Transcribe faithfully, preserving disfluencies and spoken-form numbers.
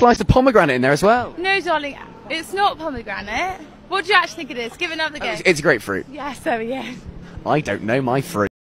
slice of pomegranate in there as well. No, darling, it's not pomegranate. What do you actually think it is? Give it another go. It's, it's grapefruit. Yes, there we go. I don't know my fruit.